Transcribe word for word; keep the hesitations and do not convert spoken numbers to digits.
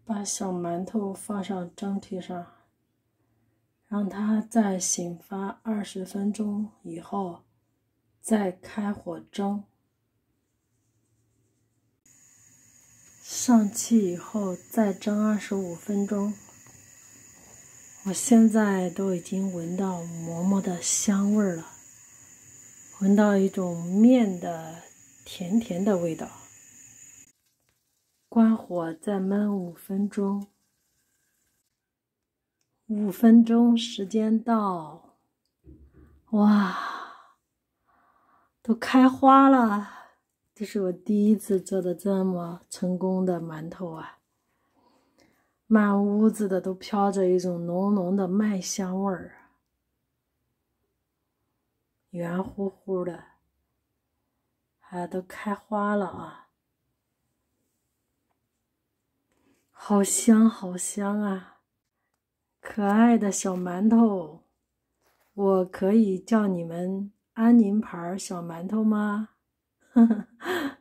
把小馒头放上蒸屉上，让它在醒发二十分钟以后再开火蒸。上气以后再蒸二十五分钟。我现在都已经闻到馍馍的香味了，闻到一种面的甜甜的味道。关火再焖五分钟。五分钟时间到，哇，都开花了！这是我第一次做的这么成功的馒头啊！满屋子的都飘着一种浓浓的麦香味儿，圆乎乎的，还都开花了啊！好香好香啊！可爱的小馒头，我可以叫你们安宁牌小馒头吗？